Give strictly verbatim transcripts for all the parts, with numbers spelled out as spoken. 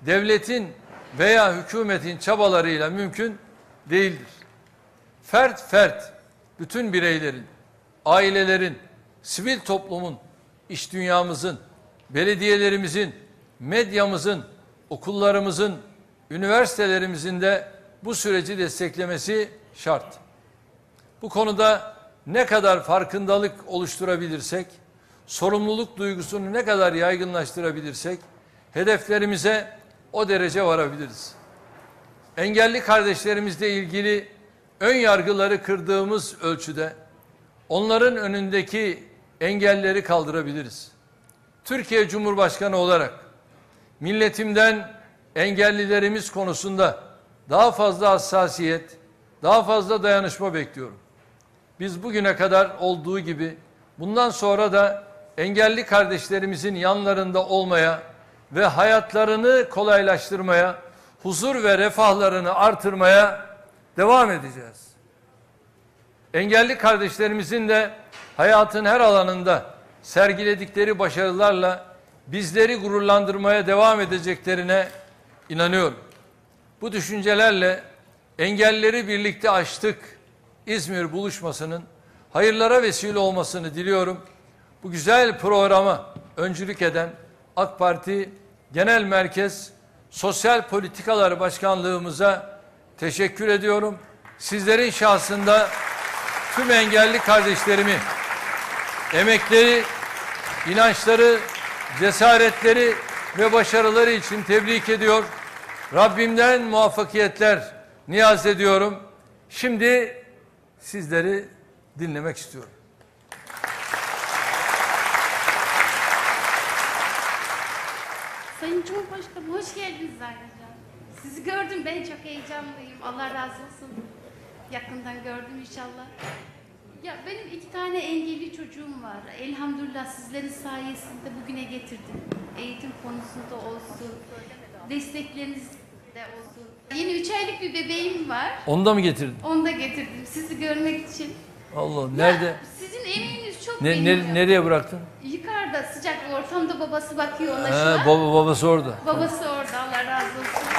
devletin veya hükümetin çabalarıyla mümkün değildir. Fert fert, bütün bireylerin, ailelerin, sivil toplumun, iş dünyamızın, belediyelerimizin, medyamızın, okullarımızın, üniversitelerimizin de bu süreci desteklemesi şart. Bu konuda ne kadar farkındalık oluşturabilirsek, sorumluluk duygusunu ne kadar yaygınlaştırabilirsek, hedeflerimize o derece varabiliriz. Engelli kardeşlerimizle ilgili ön yargıları kırdığımız ölçüde onların önündeki engelleri kaldırabiliriz. Türkiye Cumhurbaşkanı olarak milletimden engellilerimiz konusunda daha fazla hassasiyet, daha fazla dayanışma bekliyorum. Biz bugüne kadar olduğu gibi bundan sonra da engelli kardeşlerimizin yanlarında olmaya ve hayatlarını kolaylaştırmaya, huzur ve refahlarını artırmaya devam edeceğiz. Engelli kardeşlerimizin de hayatın her alanında sergiledikleri başarılarla bizleri gururlandırmaya devam edeceklerine inanıyorum. Bu düşüncelerle engelleri birlikte aştık İzmir buluşmasının hayırlara vesile olmasını diliyorum. Bu güzel programa öncülük eden AK Parti Genel Merkez Sosyal Politikalar Başkanlığımıza teşekkür ediyorum. Sizlerin şahsında tüm engelli kardeşlerimi, emekleri, inançları, cesaretleri ve başarıları için tebrik ediyor. Rabbimden muvaffakiyetler niyaz ediyorum. Şimdi sizleri dinlemek istiyorum. Sayın Cumhurbaşkanım, hoş geldiniz ayrıca. Sizi gördüm, ben çok heyecanlıyım. Allah razı olsun. Yakından gördüm inşallah. Ya benim iki tane engelli çocuğum var. Elhamdülillah sizlerin sayesinde bugüne getirdim. Eğitim konusunda olsun, destekleriniz de olsun. Yeni üç aylık bir bebeğim var. Onu da mı getirdin? Onu da getirdim sizi görmek için. Allah, nerede? Ya, sizin emeğiniz çok Ne, benim. ne, nereye bıraktın? Yukarıda sıcak bir ortamda babası bakıyor ona şu He, an. baba, babası orada. Babası orada, Allah razı olsun.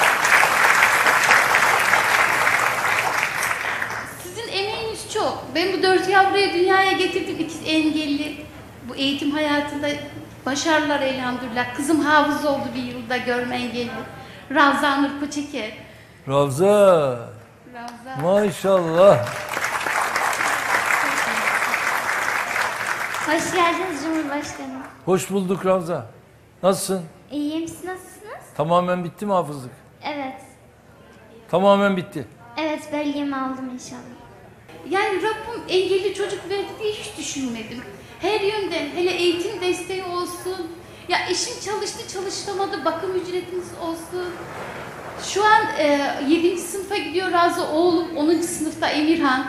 Sizin emeğiniz çok. Ben bu dört yavruyu dünyaya getirdim, ikisi engelli. Bu eğitim hayatında başarılar elhamdülillah. Kızım hafız oldu bir yılda, görme engelli. Ravza Nur Koçeker. Ravza. Ravza. Maşallah. Hoş geldiniz Cumhurbaşkanım. Hoş bulduk Ravza. Nasılsın? İyiyim, siz nasılsınız? Tamamen bitti mi hafızlık? Evet. Tamamen bitti. Evet, belgemi aldım inşallah. Yani Rabbim engelli çocuk verdi diye hiç düşünmedim. Her yönden, hele eğitim desteği olsun. Ya eşim çalıştı, çalıştıramadı, bakım ücretiniz olsun. Şu an e, yedinci sınıfa gidiyor Razı oğlum, onuncu sınıfta Emirhan.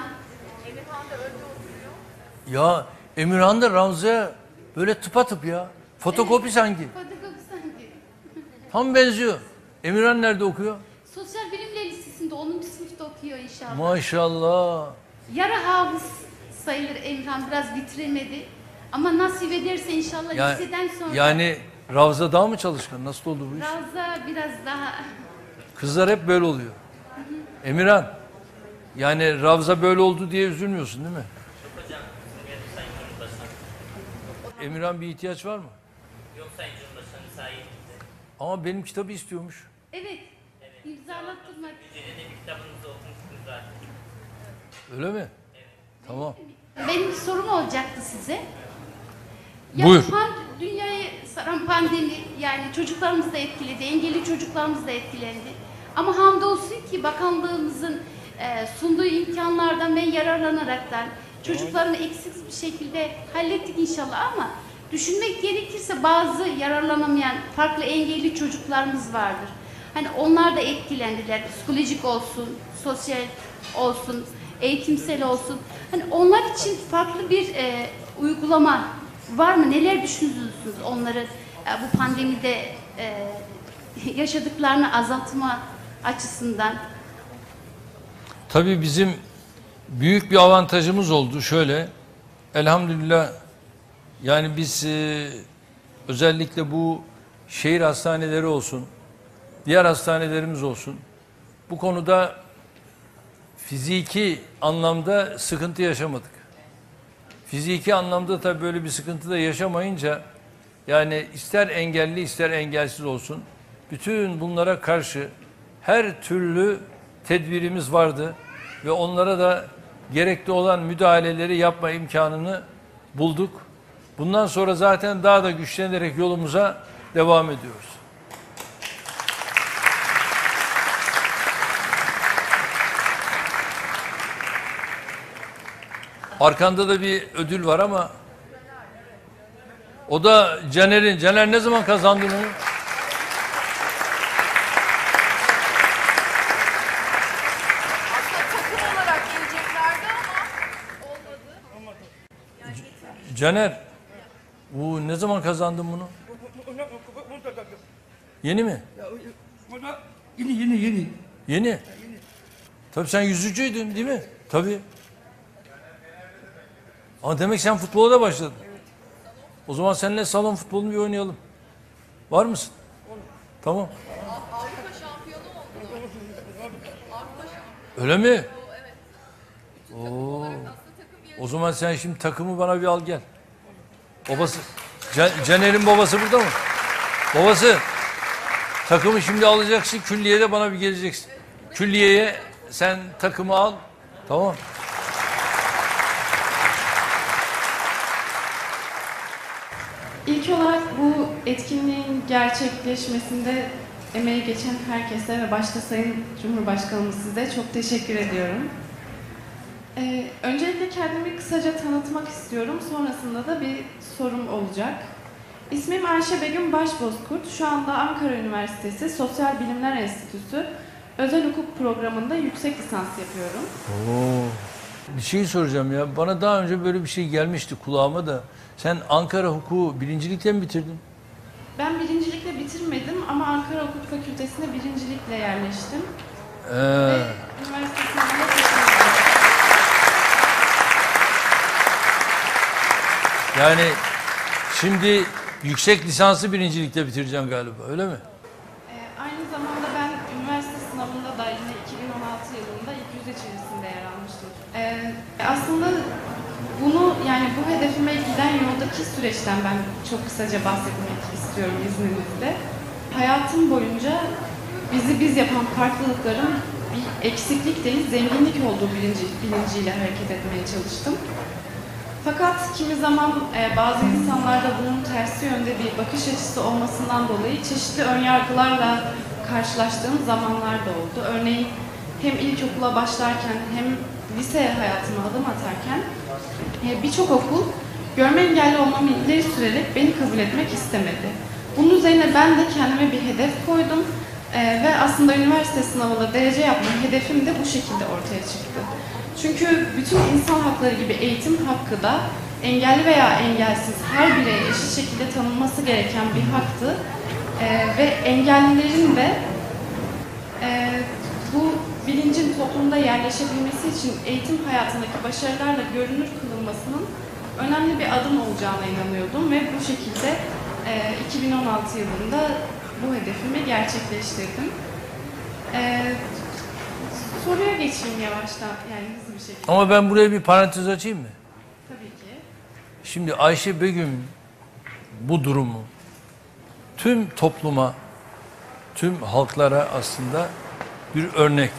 Ya Emirhan da Ravza'ya böyle tıpatıp ya. Fotokopi Evet, sanki. Fotokopi sanki. Tam benziyor. Emirhan nerede okuyor? Sosyal Bilimler Lisesi'nde onuncu sınıfta okuyor inşallah. Maşallah. Yarı hafız sayılır Emirhan, biraz bitiremedi. Ama nasip ederse inşallah Ya, liseden sonra. yani Ravza daha mı çalışkan? Nasıl oldu bu iş? Ravza biraz daha. Kızlar hep böyle oluyor. Emirhan, yani Ravza böyle oldu diye üzülmüyorsun değil mi? Hocam, Sayın Cumhurbaşkanı. Emirhan, bir ihtiyaç var mı? Yok Sayın Cumhurbaşkanı sayesinde. Ama benim kitabı istiyormuş. Evet. İmzalattırmak. Yüce'de de bir kitabınızı okumuştunuz zaten. Öyle mi? Tamam. Benim bir sorum olacaktı size. Ya Buyur. pan- dünyayı saran pandemi, yani çocuklarımız da etkiledi, engelli çocuklarımız da etkilendi. Ama hamdolsun ki bakanlığımızın e, sunduğu imkanlardan ve yararlanaraktan çocuklarını eksiksiz bir şekilde hallettik inşallah, ama düşünmek gerekirse bazı yararlanamayan farklı engelli çocuklarımız vardır. Hani onlar da etkilendiler. Psikolojik olsun, sosyal olsun, eğitimsel olsun. Hani onlar için farklı bir e, uygulama var mı? Neler düşünüyorsunuz onları e, bu pandemide e, yaşadıklarını azaltma açısından? Tabii bizim büyük bir avantajımız oldu. Şöyle, elhamdülillah, yani biz e, özellikle bu şehir hastaneleri olsun, diğer hastanelerimiz olsun. Bu konuda fiziki anlamda sıkıntı yaşamadık. Fiziki anlamda tabii böyle bir sıkıntı da yaşamayınca, yani ister engelli ister engelsiz olsun, bütün bunlara karşı her türlü tedbirimiz vardı ve onlara da gerekli olan müdahaleleri yapma imkanını bulduk. Bundan sonra zaten daha da güçlenerek yolumuza devam ediyoruz. Arkanda da bir ödül var ama o da Caner'in. Caner ne zaman kazandın onu? Aslında takım olarak geleceklerdi ama olmadı. Caner, bu ne zaman kazandın bunu? Yeni mi? Yeni yeni yeni. Yeni. Tabii sen yüzücüydün değil mi? Tabii. Ama demek sen futbola da başladın. O zaman seninle salon futbolunu bir oynayalım. Var mısın? Tamam. Avrupa şampiyonu oldu. Öyle mi? Oo. O zaman sen şimdi takımı bana bir al gel. Babası, Can- Caner'in babası burada mı? Babası, takımı şimdi alacaksın, külliyede bana bir geleceksin. Külliyeye sen takımı al, tamam. İlk olarak bu etkinliğin gerçekleşmesinde emeği geçen herkese ve başta Sayın Cumhurbaşkanımız size çok teşekkür ediyorum. Ee, öncelikle kendimi kısaca tanıtmak istiyorum. Sonrasında da bir sorum olacak. İsmim Ayşe Begüm Başbozkurt. Şu anda Ankara Üniversitesi Sosyal Bilimler Enstitüsü Özel Hukuk Programı'nda yüksek lisans yapıyorum. Oo. Bir şey soracağım ya. Bana daha önce böyle bir şey gelmişti kulağıma da. Sen Ankara Hukuku birincilikle mi bitirdin? Ben birincilikle bitirmedim ama Ankara Hukuk Fakültesi'ne birincilikle yerleştim. Ee, Ve üniversite sınavına seçildim. yani şimdi yüksek lisansı birincilikle bitireceksin galiba, öyle mi? Ee, aynı zamanda ben üniversite sınavında da yine iki bin on altı yılında ilk yüz içerisinde yer almıştım. Ee, aslında bunu, yani bu hedefime giden yoldaki süreçten ben çok kısaca bahsetmek istiyorum izninizle. Hayatım boyunca bizi biz yapan farklılıkların bir eksiklik değil, zenginlik olduğu bilinci, bilinciyle hareket etmeye çalıştım. Fakat kimi zaman e, bazı insanlarda bunun tersi yönde bir bakış açısı olmasından dolayı çeşitli önyargılarla karşılaştığım zamanlar da oldu. Örneğin hem ilkokula başlarken hem lise hayatıma adım atarken e, birçok okul görme engelli olmamı ileri sürerek beni kabul etmek istemedi. Bunun üzerine ben de kendime bir hedef koydum e, ve aslında üniversite sınavında derece yapma hedefim de bu şekilde ortaya çıktı. Çünkü bütün insan hakları gibi eğitim hakkı da engelli veya engelsiz her bireye eşit şekilde tanınması gereken bir haktı. Ee, ve engellilerin de e, bu bilincin toplumda yerleşebilmesi için eğitim hayatındaki başarılarla görünür kılınmasının önemli bir adım olacağına inanıyordum ve bu şekilde e, iki bin on altı yılında bu hedefimi gerçekleştirdim. E, Soruya geçeyim yavaştan, yani hızlı bir şekilde. Ama ben buraya bir parantez açayım mı? Tabii ki. Şimdi Ayşe Begüm bu durumu tüm topluma, tüm halklara aslında bir örnek.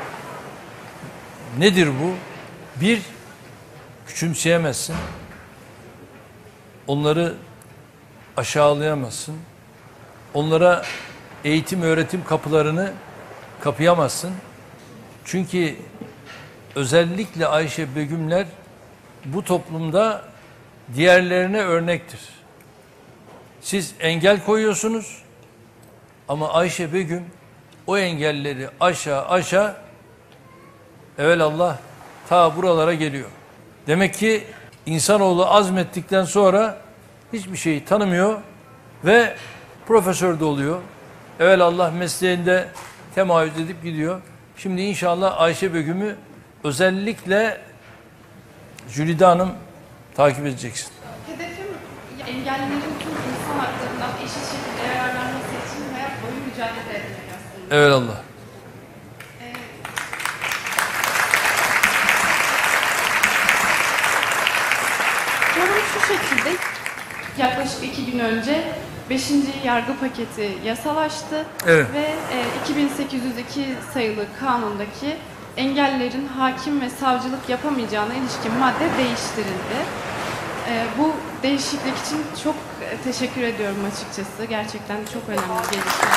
Nedir bu? Bir, küçümseyemezsin. Onları aşağılayamazsın. Onlara eğitim, öğretim kapılarını kapayamazsın. Çünkü özellikle Ayşe Begümler bu toplumda diğerlerine örnektir. Siz engel koyuyorsunuz ama Ayşe Begüm o engelleri aşağı aşağı evelallah ta buralara geliyor. Demek ki insanoğlu azmettikten sonra hiçbir şeyi tanımıyor ve profesör de oluyor. Evelallah mesleğinde temayüz edip gidiyor. Şimdi inşallah Ayşe Begüm'ü özellikle Jülide Hanım takip edeceksin. Hedefim engellilerin tüm insan haklarından eşit şekilde yararlanması için hayat boyu mücadele etmek aslında. Evet Allah. Durum şu şekilde, yaklaşık iki gün önce beşinci yargı paketi yasalaştı Evet. ve e, iki bin sekiz yüz iki sayılı kanundaki engellilerin hakim ve savcılık yapamayacağına ilişkin madde değiştirildi. E, bu değişiklik için çok e, teşekkür ediyorum açıkçası. Gerçekten çok önemli bir gelişme.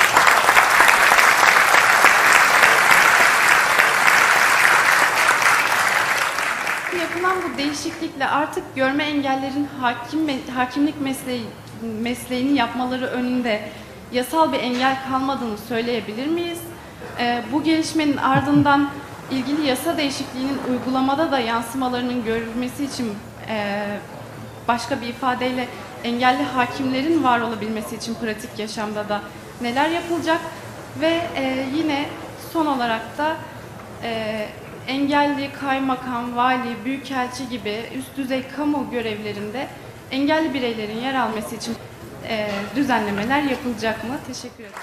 Yapılan bu değişiklikle artık görme engellerin hakim ve hakimlik mesleği, mesleğini yapmaları önünde yasal bir engel kalmadığını söyleyebilir miyiz? Ee, bu gelişmenin ardından ilgili yasa değişikliğinin uygulamada da yansımalarının görülmesi için e, başka bir ifadeyle engelli hakimlerin var olabilmesi için pratik yaşamda da neler yapılacak ve e, yine son olarak da e, engelli kaymakam, vali, büyükelçi gibi üst düzey kamu görevlerinde engelli bireylerin yer alması için e, düzenlemeler yapılacak mı? Teşekkür ederim.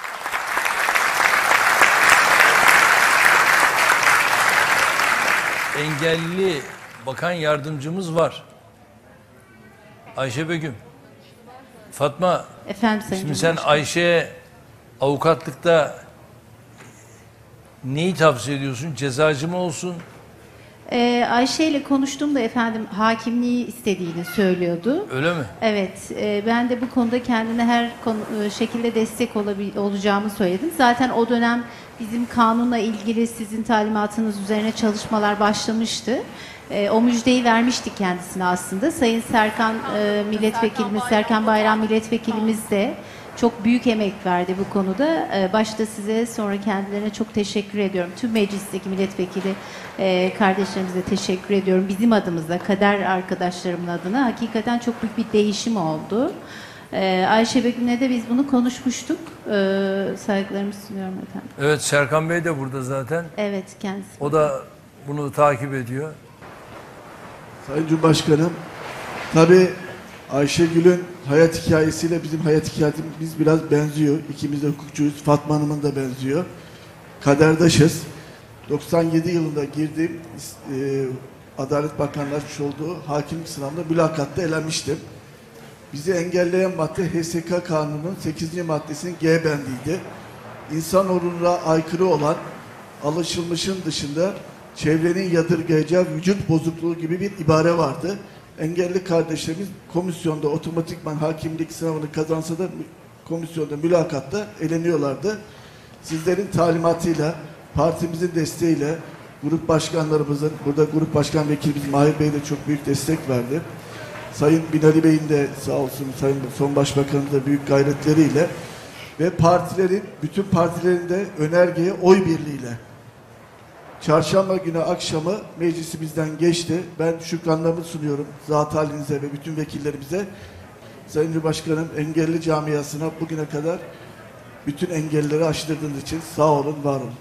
Engelli bakan yardımcımız var. Ayşe Begüm. Fatma, Efendim Sayın şimdi sen Cumhurbaşkanım. Ayşe'ye avukatlıkta neyi tavsiye ediyorsun? Cezacı mı olsun? Ee, Ayşe ile konuştuğumda efendim hakimliği istediğini söylüyordu. Öyle mi? Evet, e, ben de bu konuda kendine her konu, e, şekilde destek olabil- olacağımı söyledim. Zaten o dönem bizim kanunla ilgili sizin talimatınız üzerine çalışmalar başlamıştı. E, o müjdeyi vermiştik kendisine aslında. Sayın Serkan e, milletvekilimiz, Serkan Bayram milletvekilimiz de çok büyük emek verdi bu konuda. Ee, Başta size, sonra kendilerine çok teşekkür ediyorum. Tüm meclisteki milletvekili e, kardeşlerimize teşekkür ediyorum. Bizim adımızda, kader arkadaşlarımın adına hakikaten çok büyük bir değişim oldu. Ee, Ayşe Begüm'le de biz bunu konuşmuştuk. Ee, Saygılarımı sunuyorum efendim. Evet, Serkan Bey de burada zaten. Evet, kendisi. O da bunu takip ediyor. Sayın Cumhurbaşkanım, tabii Ayşegül'ün hayat hikayesiyle bizim hayat hikayemiz biraz benziyor. İkimiz de hukukçuyuz. Fatma Hanım'ın da benziyor. Kaderdaşız. doksan yedi yılında girdiğim e, Adalet Bakanlığı açmış olduğu hakimlik sınavında mülakatta elenmiştim. Bizi engelleyen madde H S K Kanunu'nun sekizinci maddesinin G bendiydi. İnsan onuruna aykırı olan alışılmışın dışında çevrenin yadırgayacağı vücut bozukluğu gibi bir ibare vardı. Engelli kardeşlerimiz komisyonda otomatikman hakimlik sınavını kazansa da komisyonda mülakatta eleniyorlardı. Sizlerin talimatıyla, partimizin desteğiyle, grup başkanlarımızın, burada grup başkan vekilimiz Mahir Bey de çok büyük destek verdi. Sayın Binali Bey'in de sağ olsun, Sayın Son Başbakan'ın da büyük gayretleriyle ve partilerin, bütün partilerin de önergeye oy birliğiyle Çarşamba günü akşamı meclisimizden geçti. Ben şükranlarımı sunuyorum zat halinize ve bütün vekillerimize. Sayın Cumhurbaşkanım, engelli camiasına bugüne kadar bütün engelleri aştırdığınız için sağ olun, var olun.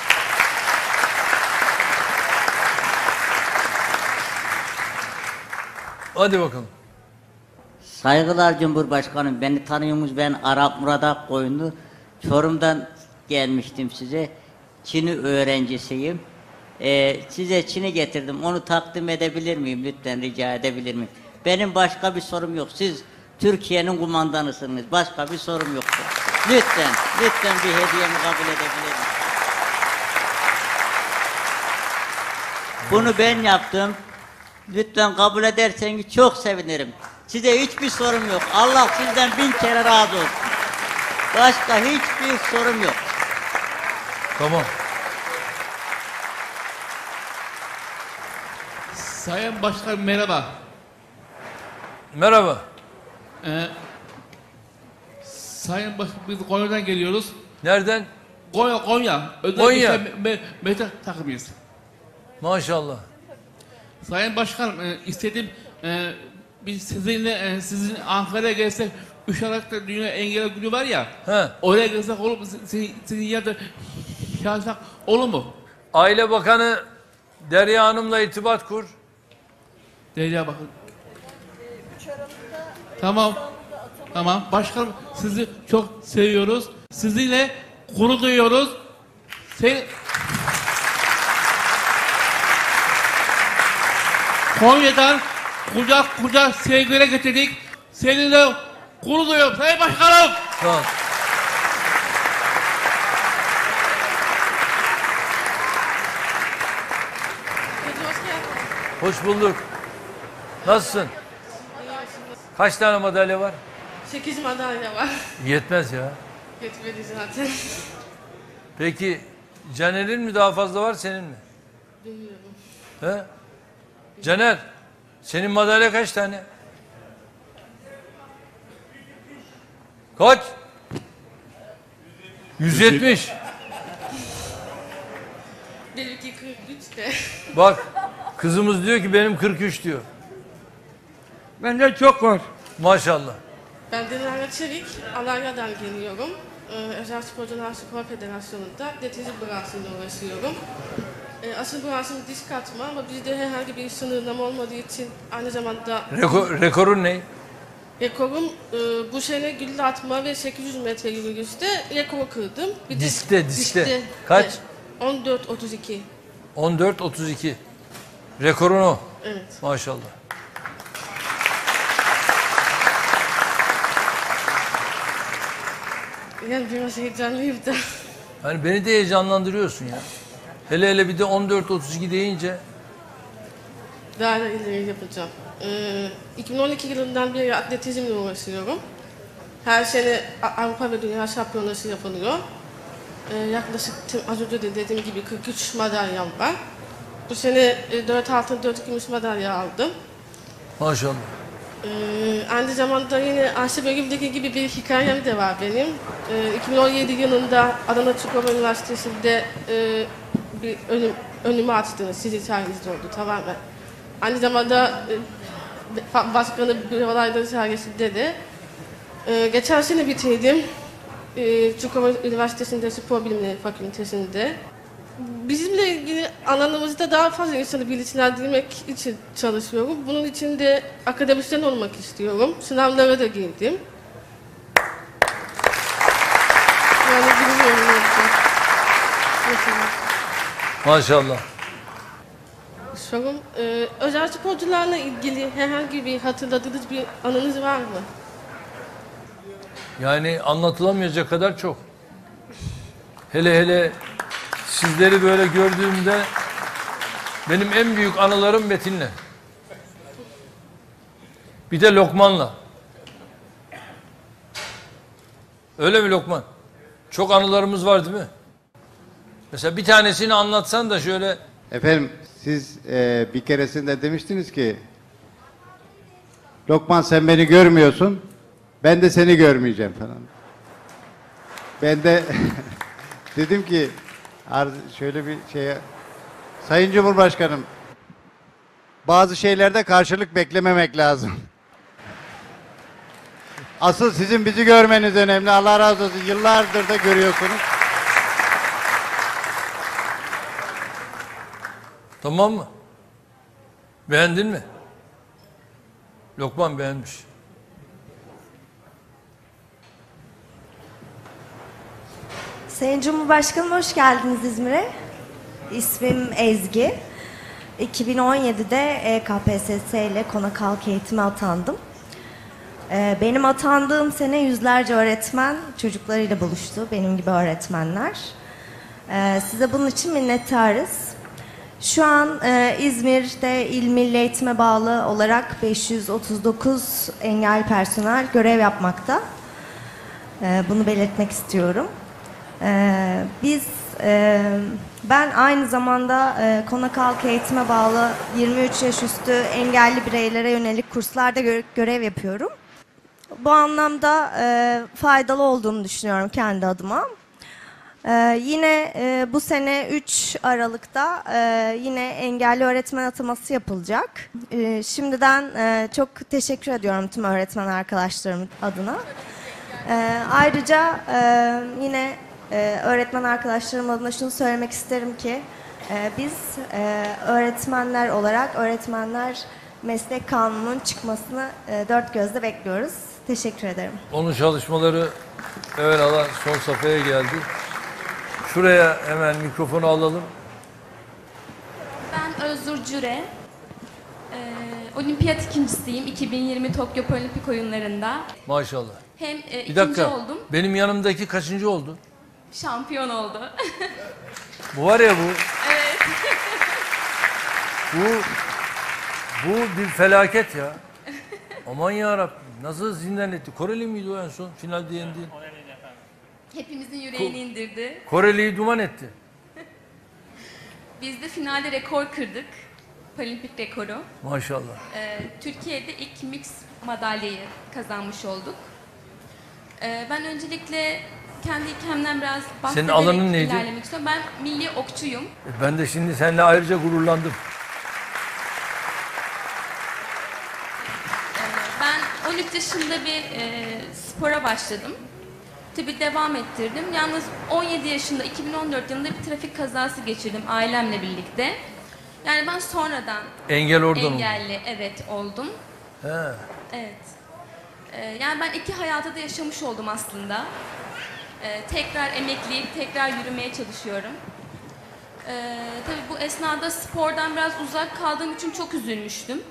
Hadi bakalım. Saygılar Cumhurbaşkanım. Beni tanıyorsunuz. Ben Arap Murat Akkoyunlu. Çorum'dan gelmiştim size. Çin'i öğrencisiyim. Ee, size Çin'i getirdim. Onu takdim edebilir miyim? Lütfen rica edebilir miyim? Benim başka bir sorum yok. Siz Türkiye'nin kumandanısınız. Başka bir sorum yok. Lütfen, lütfen bir hediyemi kabul edebilir miyim? Bunu ben yaptım. Lütfen kabul ederseniz çok sevinirim. Size hiçbir sorum yok. Allah sizden bin kere razı olsun. Başka hiçbir sorum yok. Tamam. Sayın Başkan merhaba. Merhaba. Ee, Sayın Başkan biz Konya'dan geliyoruz. Nereden? Konya, Konya. Özellikle Konya. me, me, meta takımıyız. Maşallah. Sayın Başkanım e, istedim e, biz sizinle e, sizin Ankara'ya gelsek üç Aralık'ta Dünya Engelli Günü var ya. He. Oraya gelsek olur mu? Sizin, sizin yerde çalışsak olur mu? Aile Bakanı Derya Hanım'la irtibat kur. Derya bakın. Tamam. Tamam. Başkanım sizi çok seviyoruz. Sizinle gurur duyuyoruz. Sen... Konya'dan kucak kucak sevgiyle getirdik. Seninle gurur duyuyorum Sayın Başkanım. Sağ ol. Hoş bulduk. Nasılsın? Kaç tane madalya var? sekiz madalya var. Yetmez ya. Yetmedi zaten. Peki Caner'in mi daha fazla var, senin mi? Bilmiyorum. He? Caner, senin madalya kaç tane? Kaç? yüz yetmiş. Benimki kırk üç de. Bak, kızımız diyor ki benim kırk üç diyor. Bende çok var. Maşallah. Ben Dilara Çelik, Alanya'dan geliyorum. Ee, Özel Sporcular Spor Federasyonu'nda atletizm branşıyla uğraşıyorum. Ee, asıl branşım diş katma ama bizde herhangi bir sınırlama olmadığı için aynı zamanda... Rekor, rekorun ne? Rekorum e, bu sene gülle atma ve sekiz yüz metre yürüyüşte rekoru kırdım. Bir de Diskte, diskte. Kaç? Evet, on dört otuz iki. on dört otuz iki. Rekorun o. Evet. Maşallah. Yani biraz heyecanlıyım da. Hani beni de heyecanlandırıyorsun ya. Hele hele bir de on dört otuz iki deyince. Daha da ileri yapacağım. Ee, iki bin on iki yılından beri atletizmle uğraşıyorum. Her sene A- Avrupa ve Dünya Şampiyonası yapılıyor. Ee, yaklaşık tüm- az önce de dediğim gibi kırk üç madalyam var. Bu sene e, dört altın dört gümüş madalya aldım. Maşallah. Ee, aynı zamanda yine Ayşe bölümdeki gibi bir hikayem de var benim. Ee, iki bin on yedi yılında Adana Çukurova Üniversitesi'nde e, bir önüm, önümü açtınız. Sizin sayenizde oldu tamamen. Aynı zamanda e, başkanı bir olayların sayesinde de e, geçen sene bitirdim. E, Çukurova Üniversitesi'nde Spor Bilimleri Fakültesi'nde. Bizimle ilgili alanımızda daha fazla insanı bilinçlendirmek için çalışıyorum. Bunun için de akademisyen olmak istiyorum. Sınavlara da girdim. Yani bilmiyorum ne olacak. Mesela. Maşallah. Sorum, e, özel sporcularla ilgili herhangi bir hatırladığınız bir anınız var mı? Yani anlatılamayacak kadar çok. Hele hele sizleri böyle gördüğümde benim en büyük anılarım Metin'le. Bir de Lokman'la. Öyle mi Lokman? Çok anılarımız var değil mi? Mesela bir tanesini anlatsan da şöyle. Efendim siz e, bir keresinde demiştiniz ki Lokman sen beni görmüyorsun, ben de seni görmeyeceğim falan. Ben de dedim ki şöyle bir şeye, Sayın Cumhurbaşkanım, bazı şeylerde karşılık beklememek lazım. Asıl sizin bizi görmeniz önemli. Allah razı olsun. Yıllardır da görüyorsunuz. Tamam mı? Beğendin mi? Lokman beğenmiş. Sayın Cumhurbaşkanım hoş geldiniz İzmir'e. İsmim Ezgi. iki bin on yedide E K P S S ile konak halk eğitime atandım. Benim atandığım sene yüzlerce öğretmen çocuklarıyla buluştu. Benim gibi öğretmenler. Size bunun için minnettarız. Şu an İzmir'de İl Milli Eğitim'e bağlı olarak beş yüz otuz dokuz engelli personel görev yapmakta. Bunu belirtmek istiyorum. Ee, biz, e, ben aynı zamanda e, konak halk eğitime bağlı yirmi üç yaş üstü engelli bireylere yönelik kurslarda gö- görev yapıyorum. Bu anlamda e, faydalı olduğunu düşünüyorum kendi adıma. E, yine e, bu sene üç Aralık'ta e, yine engelli öğretmen ataması yapılacak. E, şimdiden e, çok teşekkür ediyorum tüm öğretmen arkadaşlarım adına. E, ayrıca e, yine Ee, öğretmen arkadaşlarım adına şunu söylemek isterim ki e, biz e, öğretmenler olarak öğretmenler meslek kanununun çıkmasını e, dört gözle bekliyoruz. Teşekkür ederim. Onun çalışmaları evvelallah son safhaya geldi. Şuraya hemen mikrofonu alalım. Ben Özgür Cüre. Ee, olimpiyat ikincisiyim iki bin yirmi Tokyo Paralimpik Oyunlarında. Maşallah. Hem e, Bir ikinci dakika. oldum, Benim yanımdaki kaçıncı oldu? şampiyon oldu. Bu var ya bu. Evet. Bu bu bir felaket ya. Aman yarabbim. Nasıl zindan etti? Koreli miydi o en son? Finalde yendi. Hepimizin yüreğini indirdi. Koreli'yi duman etti. Biz de finalde rekor kırdık. Paralimpik rekoru. Maşallah. Ee, Türkiye'de ilk mix madalyayı kazanmış olduk. Ee, ben öncelikle kendi hikayemden biraz bahsederek alanın neydi? ilerlemek istiyorum. Ben milli okçuyum. E, Ben de şimdi seninle ayrıca gururlandım. Ben on üç yaşında bir e, spora başladım. Tabii devam ettirdim. Yalnız on yedi yaşında iki bin on dört yılında bir trafik kazası geçirdim ailemle birlikte. Yani ben sonradan Engel oradan oldu. engelli evet oldum. He. Evet. Ee, yani ben iki hayatı da yaşamış oldum aslında. Ee, tekrar emekleyip tekrar yürümeye çalışıyorum. Ee, tabii bu esnada spordan biraz uzak kaldığım için çok üzülmüştüm.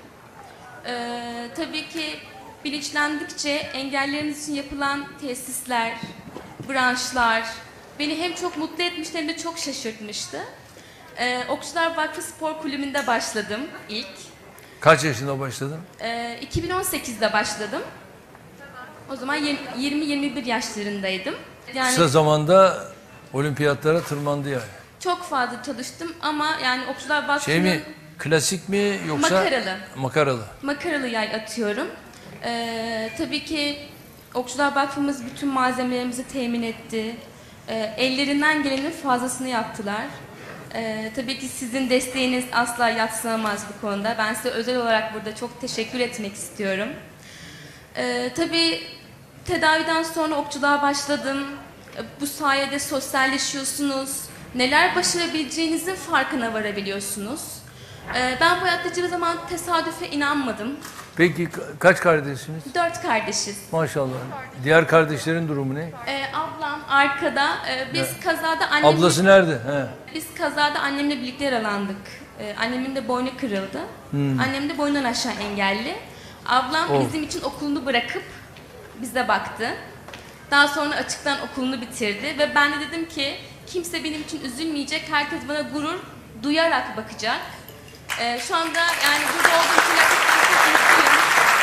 Ee, tabii ki bilinçlendikçe engellerimiz için yapılan tesisler, branşlar beni hem çok mutlu etmişti hem de çok şaşırtmıştı. Ee, Okçular Vakfı Spor Kulübü'nde başladım ilk. Kaç yaşında başladın? Ee, iki bin on sekizde başladım. O zaman yirmi yirmi bir yaşlarındaydım. Yani Kısa zamanda olimpiyatlara tırmandı yani. çok fazla çalıştım ama yani Okçular Vakfı'nın Şey mi? Klasik mi yoksa? Makaralı. Makaralı. makaralı yay atıyorum. Ee, tabii ki Okçular Vakfımız bütün malzemelerimizi temin etti. Ee, ellerinden gelenin fazlasını yaptılar. Ee, tabii ki sizin desteğiniz asla yadsınamaz bu konuda. Ben size özel olarak burada çok teşekkür etmek istiyorum. Ee, tabii tedaviden sonra okçuluğa başladım. Ee, bu sayede sosyalleşiyorsunuz. Neler başarabileceğinizin farkına varabiliyorsunuz. Ee, ben bu hayatta hiçbir zaman tesadüfe inanmadım. Peki ka- kaç kardeşsiniz? Dört kardeşiz. Maşallah. Diğer kardeşlerin durumu ne? Ee, ablam arkada. Ee, biz Evet. kazada annemle... Ablası nerede? He. Biz kazada annemle birlikte yaralandık. Ee, annemin de boynu kırıldı. Hmm. Annem de boyundan aşağı engelli. Ablam Oh. bizim için okulunu bırakıp bize baktı. Daha sonra açıktan okulunu bitirdi ve ben de dedim ki kimse benim için üzülmeyecek, herkes bana gurur duyarak bakacak. Ee, şu anda yani burada olduğum için gerçekten çok mutluyum.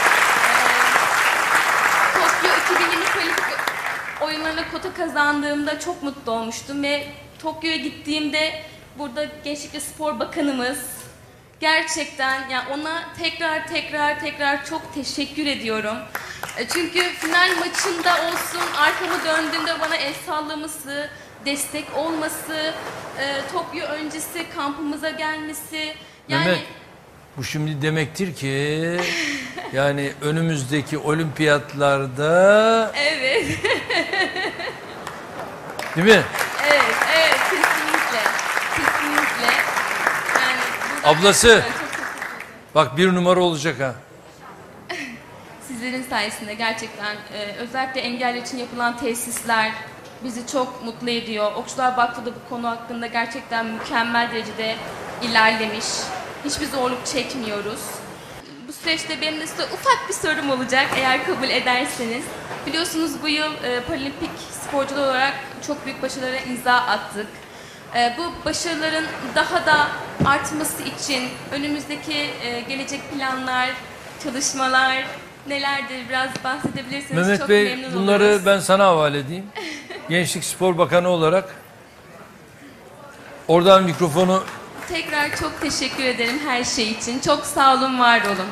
Ee, Tokyo iki bin yirmi Paralimpik oyunlarına kota kazandığımda çok mutlu olmuştum ve Tokyo'ya gittiğimde burada Gençlik ve Spor Bakanımız gerçekten yani ona tekrar tekrar tekrar çok teşekkür ediyorum. E, Çünkü final maçında olsun arkamı döndüğümde bana el sallaması, destek olması, e, Tokyo öncesi kampımıza gelmesi. Yani Mehmet, bu şimdi demektir ki yani önümüzdeki olimpiyatlarda evet. değil mi? Evet, evet kesinlikle. Kesinlikle. Yani buradan Ablası. gerçekten çok teşekkür ederim. Bak bir numara olacak ha. Sizlerin sayesinde gerçekten e, özellikle engelli için yapılan tesisler bizi çok mutlu ediyor. Okçular Vakfı da bu konu hakkında gerçekten mükemmel derecede ilerlemiş. Hiçbir zorluk çekmiyoruz. Bu süreçte benim de size ufak bir sorum olacak eğer kabul ederseniz. Biliyorsunuz bu yıl e, paralimpik sporcular olarak çok büyük başarılara imza attık. E, bu başarıların daha da artması için önümüzdeki e, gelecek planlar, çalışmalar nelerdir biraz bahsedebilirseniz Mehmet çok Bey memnun bunları oluruz. ben sana havale edeyim. Gençlik Spor Bakanı olarak oradan mikrofonu Tekrar çok teşekkür ederim her şey için. Çok sağ olun, var olun.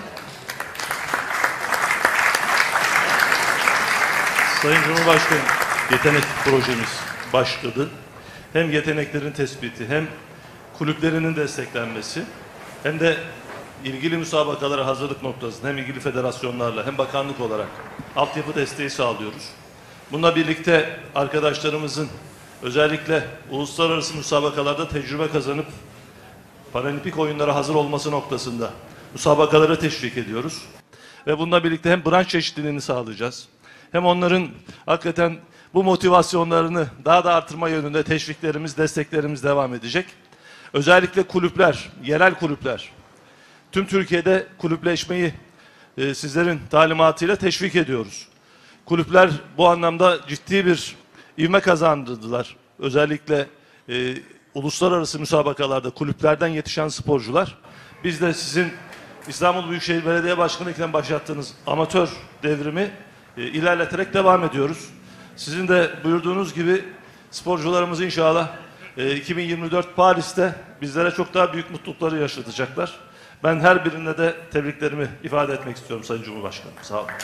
Sayın Cumhurbaşkanım, yetenek projemiz başladı. Hem yeteneklerin tespiti, hem kulüplerinin desteklenmesi, hem de ilgili müsabakalara hazırlık noktasında hem ilgili federasyonlarla hem bakanlık olarak altyapı desteği sağlıyoruz. Bununla birlikte arkadaşlarımızın özellikle uluslararası müsabakalarda tecrübe kazanıp paralimpik oyunlara hazır olması noktasında müsabakaları teşvik ediyoruz. Ve bununla birlikte hem branş çeşitliliğini sağlayacağız, hem onların hakikaten bu motivasyonlarını daha da artırma yönünde teşviklerimiz, desteklerimiz devam edecek. Özellikle kulüpler, yerel kulüpler, tüm Türkiye'de kulüpleşmeyi e, sizlerin talimatıyla teşvik ediyoruz. Kulüpler bu anlamda ciddi bir ivme kazandırdılar. Özellikle e, uluslararası müsabakalarda kulüplerden yetişen sporcular. Biz de sizin İstanbul Büyükşehir Belediye Başkanı iken başlattığınız amatör devrimi e, ilerleterek devam ediyoruz. Sizin de buyurduğunuz gibi sporcularımız inşallah e, iki bin yirmi dört Paris'te bizlere çok daha büyük mutlulukları yaşatacaklar. Ben her birine de tebriklerimi ifade etmek istiyorum Sayın Cumhurbaşkanım. Sağ olun.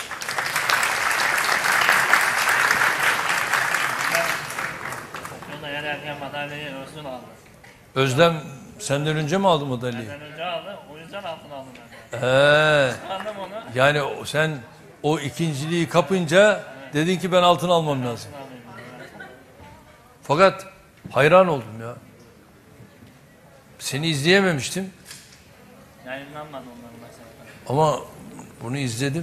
Okulda yererken madalyayı Özgün aldı. Özlem senden önce mi aldı madalyayı? Benden önce aldı, o yüzden altın aldım ben. Ee, Kıskandım onu. yani o- sen o ikinciliği kapınca dedin ki ben altın almam lazım. Fakat hayran oldum ya. Seni izleyememiştim Yayınlanmadı onların mesela. ama bunu izledim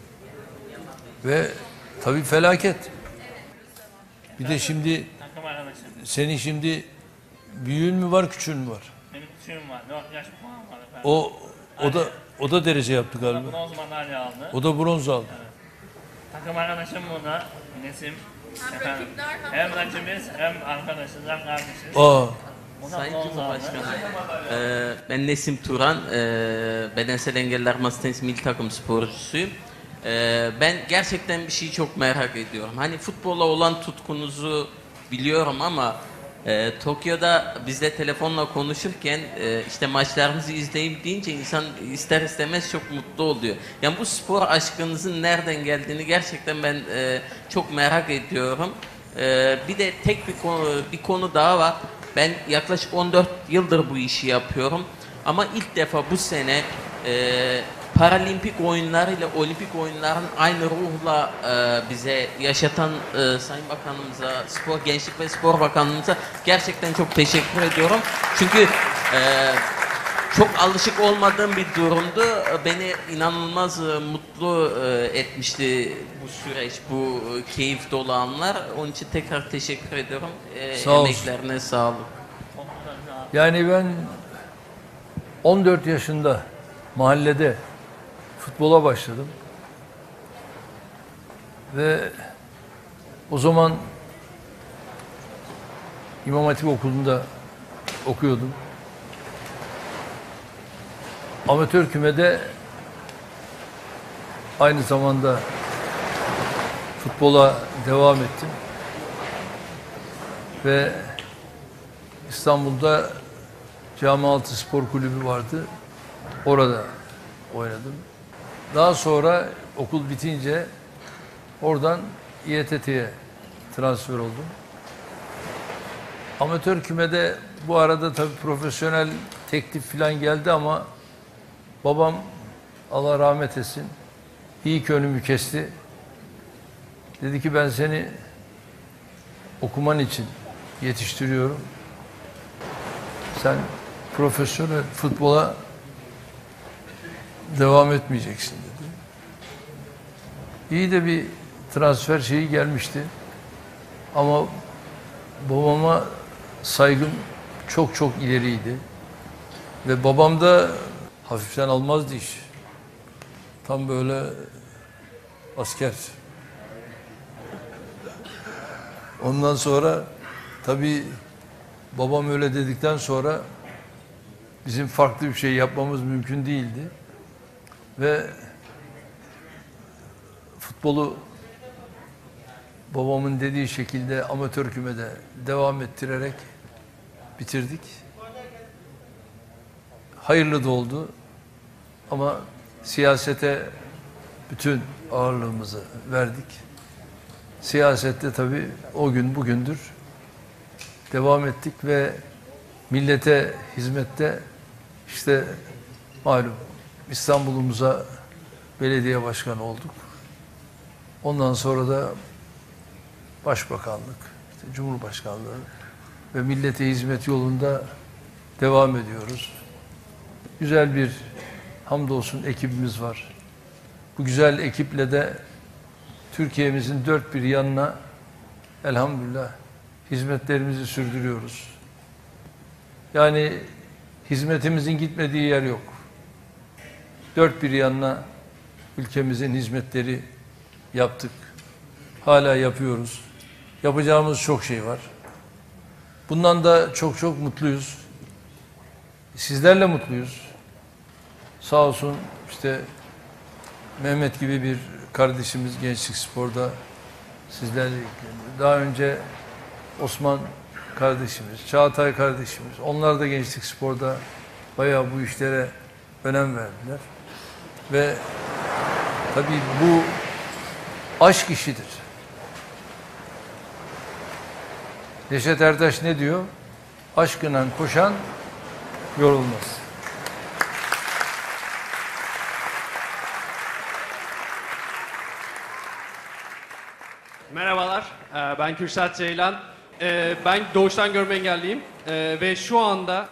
ve tabii felaket. Bir de şimdi Takım arkadaşım. senin şimdi büyüğün mü var, küçüğün mü var? Benim küçüğüm var. Yok yaş puan var efendim. O o da o da derece yaptı O da galiba. bronz madalya aldı. O da bronz aldı. Takım arkadaşım bu da Nesim. Efendim, hem rakibimiz hem arkadaşız hem kardeşiz. Aa. O da Sayın bronz aldı. Cumhurbaşkanım, eee, ben Nesim Turan, eee, bedensel engeller masa tenisi milli takım sporcusuyum. Eee, ben gerçekten bir şeyi çok merak ediyorum. Hani futbola olan tutkunuzu biliyorum ama eee, Tokyo'da bizle telefonla konuşurken eee, işte maçlarınızı izleyeyim deyince insan ister istemez çok mutlu oluyor. Yani bu spor aşkınızın nereden geldiğini gerçekten ben eee, çok merak ediyorum. Eee, bir de tek bir konu, bir konu daha var. Ben yaklaşık on dört yıldır bu işi yapıyorum. Ama ilk defa bu sene e, Paralimpik oyunları ile olimpik oyunların aynı ruhla e, bize yaşatan e, Sayın Bakanımıza, Spor, Gençlik ve Spor Bakanlığımıza gerçekten çok teşekkür ediyorum. Çünkü e, çok alışık olmadığım bir durumdu. Beni inanılmaz e, mutlu e, etmişti bu süreç, bu e, keyif dolu anlar. Onun için tekrar teşekkür ediyorum. E, Sağ olsun. Emeklerine sağlık. Yani ben on dört yaşında mahallede futbola başladım. Ve o zaman İmam Hatip Okulu'nda okuyordum. Amatör kümede aynı zamanda futbola devam ettim. Ve İstanbul'da Camialtı Spor Kulübü vardı. Orada oynadım. Daha sonra okul bitince oradan İ E T T'ye transfer oldum. Amatör kümede bu arada tabii profesyonel teklif falan geldi ama babam Allah rahmet etsin iyi ki önümü kesti. Dedi ki ben seni okuman için yetiştiriyorum. Sen profesyonel futbola devam etmeyeceksin dedi. İyi de bir transfer şeyi gelmişti. Ama babama saygım çok çok ileriydi. Ve babam da hafiften almazdı iş. Tam böyle asker. Ondan sonra tabii babam öyle dedikten sonra bizim farklı bir şey yapmamız mümkün değildi. Ve futbolu babamın dediği şekilde amatör kümede devam ettirerek bitirdik. Hayırlı da oldu. Ama siyasete bütün ağırlığımızı verdik. Siyasette tabii o gün bugündür devam ettik ve millete hizmette işte malum İstanbul'umuza belediye başkanı olduk. Ondan sonra da başbakanlık, işte cumhurbaşkanlığı ve millete hizmet yolunda devam ediyoruz. Güzel bir hamdolsun ekibimiz var. Bu güzel ekiple de Türkiye'mizin dört bir yanına elhamdülillah hizmetlerimizi sürdürüyoruz. Yani hizmetimizin gitmediği yer yok. Dört bir yanına ülkemizin hizmetleri yaptık. Hala yapıyoruz. Yapacağımız çok şey var. Bundan da çok çok mutluyuz. Sizlerle mutluyuz. Sağ olsun işte Mehmet gibi bir kardeşimiz Gençlik Spor'da sizlerle ilgileniyor. Daha önce Osman kardeşimiz, Çağatay kardeşimiz, onlar da Gençlik Spor'da bayağı bu işlere önem verdiler. Ve tabii bu aşk işidir. Neşet Ertaş ne diyor? Aşkına koşan yorulmaz. Merhabalar, ee, ben Kürşat Ceylan. Ee, Ben doğuştan görme engelliyim Ee, ve şu anda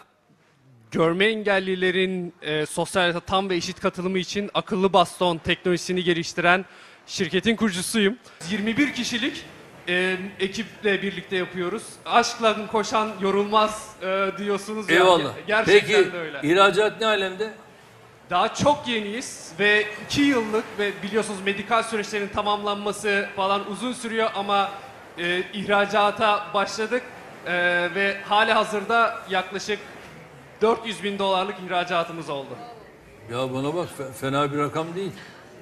görme engellilerin e, sosyal hayata tam ve eşit katılımı için akıllı baston teknolojisini geliştiren şirketin kurucusuyum. yirmi bir kişilik e, ekiple birlikte yapıyoruz. Aşkla koşan yorulmaz e, diyorsunuz. ya. Eyvallah. Gerçekten Peki de öyle. ihracat ne alemde? Daha çok yeniyiz ve iki yıllık ve biliyorsunuz medikal süreçlerin tamamlanması falan uzun sürüyor ama e, ihracata başladık e, ve hali hazırda yaklaşık dört yüz bin dolarlık ihracatımız oldu. Ya bana bak fe- fena bir rakam değil.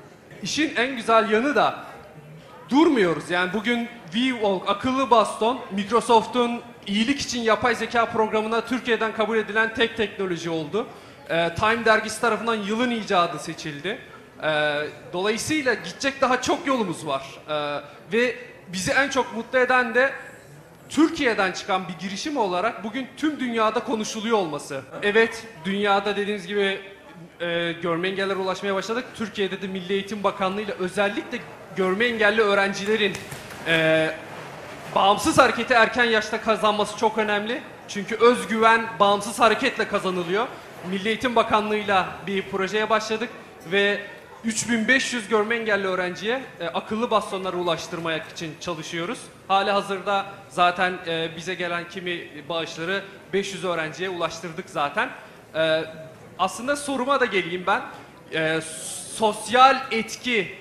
İşin en güzel yanı da durmuyoruz. Yani bugün V-Walk akıllı baston Microsoft'un iyilik için yapay zeka programına Türkiye'den kabul edilen tek teknoloji oldu. Ee, Time dergisi tarafından yılın icadı seçildi. Ee, dolayısıyla gidecek daha çok yolumuz var. Ee, ve bizi en çok mutlu eden de Türkiye'den çıkan bir girişim olarak bugün tüm dünyada konuşuluyor olması. Evet, dünyada dediğiniz gibi e, görme engellilere ulaşmaya başladık. Türkiye'de de Milli Eğitim Bakanlığı ile özellikle görme engelli öğrencilerin e, bağımsız hareketi erken yaşta kazanması çok önemli. Çünkü özgüven bağımsız hareketle kazanılıyor. Milli Eğitim Bakanlığı'yla bir projeye başladık ve üç bin beş yüz görme engelli öğrenciye e, akıllı bastonlara ulaştırmak için çalışıyoruz. Hali hazırda zaten e, bize gelen kimi bağışları beş yüz öğrenciye ulaştırdık zaten. E, aslında soruma da geleyim ben. E, sosyal etki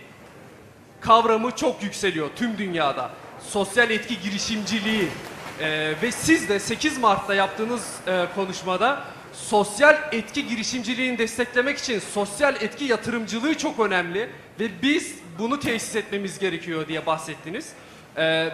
kavramı çok yükseliyor tüm dünyada. Sosyal etki girişimciliği e, ve siz de sekiz Mart'ta yaptığınız e, konuşmada sosyal etki girişimciliğini desteklemek için sosyal etki yatırımcılığı çok önemli ve biz bunu tesis etmemiz gerekiyor diye bahsettiniz. Ee,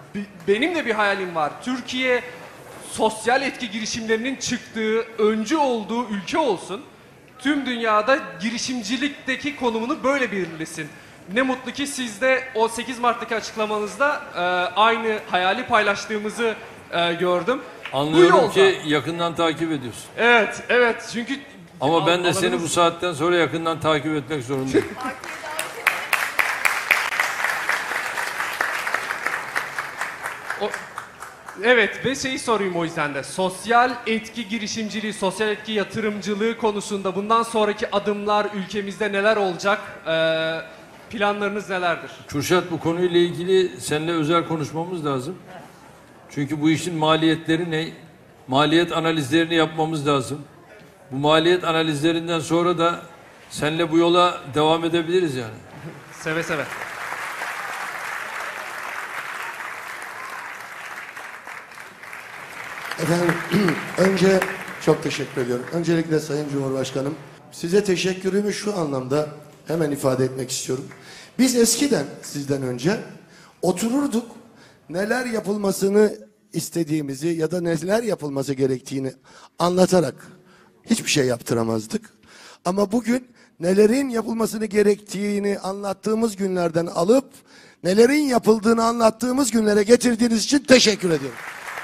benim de bir hayalim var. Türkiye sosyal etki girişimlerinin çıktığı, öncü olduğu ülke olsun. Tüm dünyada girişimcilikteki konumunu böyle belirlesin. Ne mutlu ki siz de o sekiz Mart'taki açıklamanızda e, aynı hayali paylaştığımızı e, gördüm. Anlıyorum yolda- ki yakından takip ediyorsun. Evet, evet. Çünkü Ama ben de seni alanımız- bu saatten sonra yakından takip etmek zorundayım. O- Evet ve şeyi sorayım o yüzden de. Sosyal etki girişimciliği, sosyal etki yatırımcılığı konusunda bundan sonraki adımlar ülkemizde neler olacak? Ee, planlarınız nelerdir? Kürşat, bu konuyla ilgili seninle özel konuşmamız lazım. Çünkü bu işin maliyetleri ne? Maliyet analizlerini yapmamız lazım. Bu maliyet analizlerinden sonra da seninle bu yola devam edebiliriz yani. Seve seve. Efendim, önce çok teşekkür ediyorum. Öncelikle Sayın Cumhurbaşkanım, size teşekkürümü şu anlamda hemen ifade etmek istiyorum. Biz eskiden, sizden önce otururduk, neler yapılmasını istediğimizi ya da neler yapılması gerektiğini anlatarak hiçbir şey yaptıramazdık. Ama bugün nelerin yapılmasını gerektiğini anlattığımız günlerden alıp nelerin yapıldığını anlattığımız günlere getirdiğiniz için teşekkür ediyorum.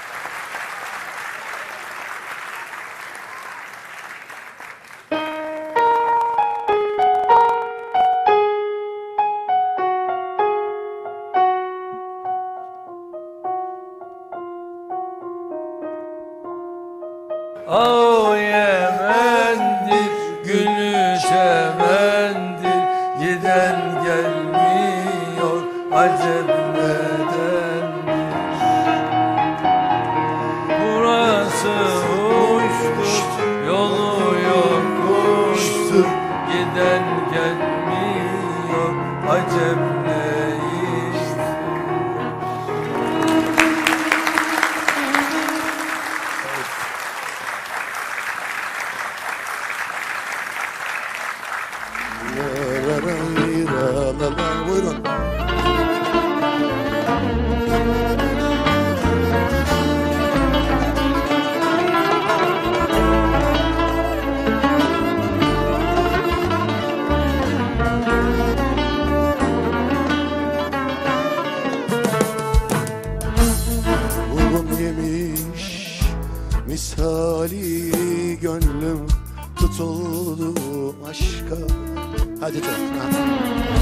Ağ Yemen'dir, gülü çemendir, giden gelmiyor, acep nedendir? misali gönlüm tutuldu aşka. Hadi canım.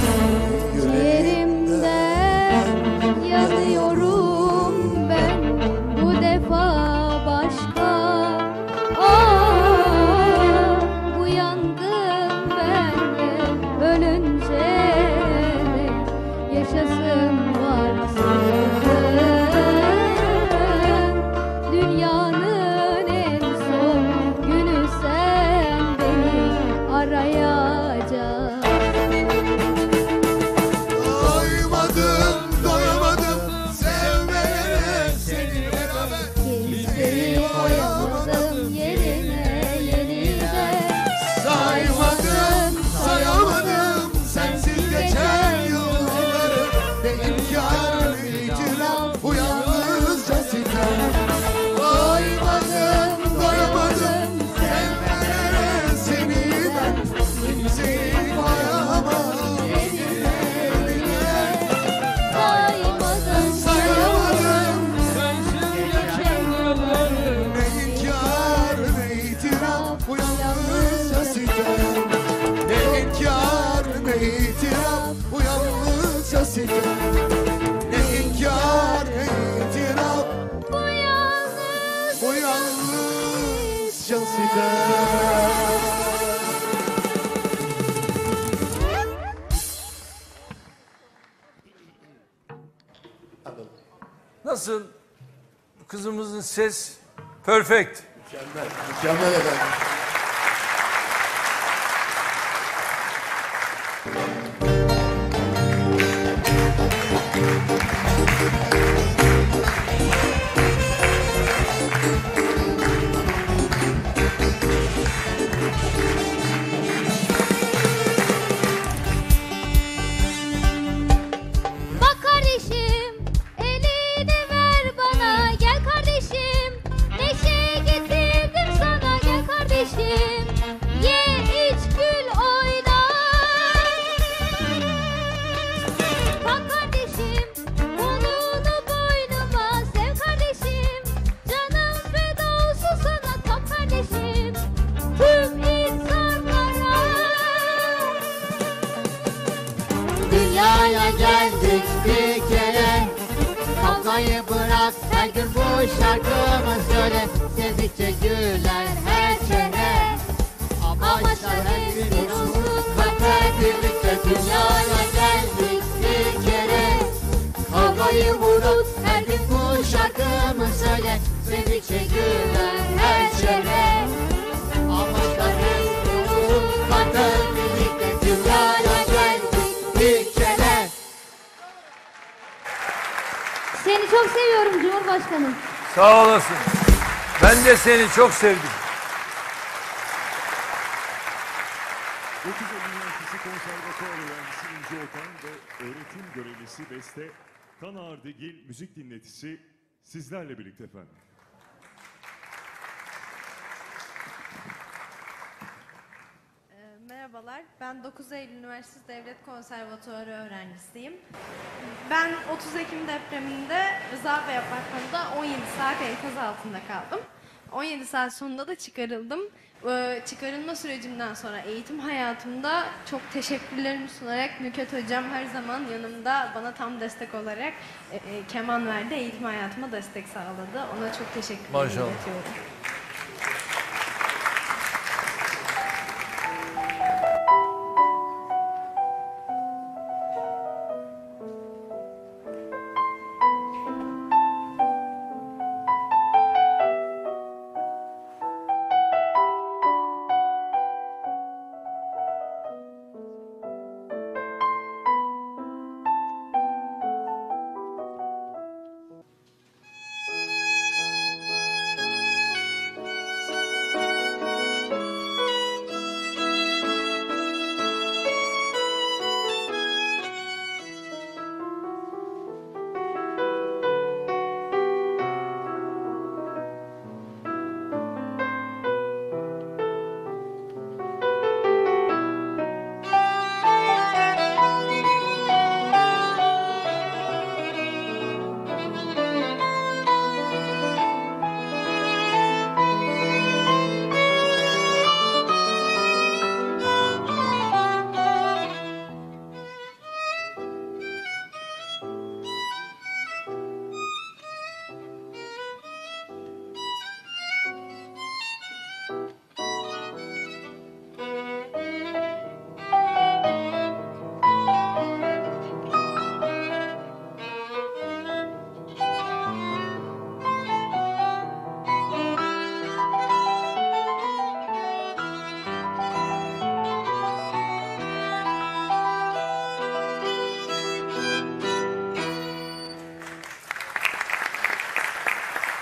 Yerimden yanıyorum ben bu defa başka. Ah, uyandım ben de ölünce yaşasın varsın. Dünyanın en son günü sen beni arayacaksın. Doymadım, doyamadım sevmeye seni beraber. Kimseyi koyamadım yerine yenide. Saymadım, sayamadım sensiz geçen yılları. Ne inkar ne itiraf bu yalnızca sitem. Doymadım, doyamadım sevmeye seni ben. Kimseyi koyamam Saymadım, sayamadım sensiz geçen yılları. ne inkar ne itiraf bu yalnızca sitem. Ne inkar ne itiraf bu yalnızca sitem. Ne inkar ne itiraf bu yalnızca sitem. Nasıl? Kızımızın ses perfect. Mükemmel, mükemmel efendim. Bak kardeşim, elini ver bana. Gel kardeşim, neşe getirdim sana. Gel kardeşim, ye iç gül oyna. Bak kardeşim, kolunu boynuma. Sev kardeşim, canım feda olsun sana. Tam kardeşim, tüm insanlara. Dünyaya geldik bir kere, kavgayı bırak, her gün bu şarkımı söyle. Sevdikçe güler her çene, amaçlar her gün olsun kalpler birlikte. Dünyaya geldik bir kere, kavgayı unut, her gün bu şarkımı söyle. Sevdikçe güler her çene, amaçlar her gün olsun kalpler birlikte. Dünyaya geldik bir kere. Seni çok seviyorum Cumhurbaşkanım. Sağ olasın. Ben de seni çok sevdim. dokuz Eylül Üniversitesi Konservatuar öğrencisi İnci Okan ve öğretim görevlisi Beste Kanardegil müzik dinletisi sizlerle birlikte efendim. Merhabalar, ben dokuz Eylül Üniversitesi Devlet Konservatuarı öğrencisiyim. Ben otuz Ekim depreminde Rıza Bey Apartmanı'nda on yedi saat enkaz altında kaldım. on yedi saat sonunda da çıkarıldım. Ee, çıkarılma sürecimden sonra eğitim hayatımda çok teşekkürlerimi sunarak Nükhet Hocam her zaman yanımda bana tam destek olarak e, e, keman verdi, eğitim hayatıma destek sağladı. Ona çok teşekkürlerimi Maşallah. iletiyorum.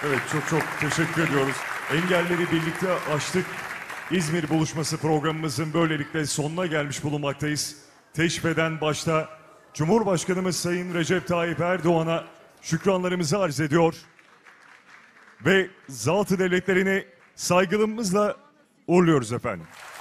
Evet, çok çok teşekkür ediyoruz. Engelleri birlikte aştık. İzmir buluşması programımızın böylelikle sonuna gelmiş bulunmaktayız. Teşrifeden başta Cumhurbaşkanımız Sayın Recep Tayyip Erdoğan'a şükranlarımızı arz ediyor. Ve zat-ı devletlerini saygılarımızla uğurluyoruz efendim.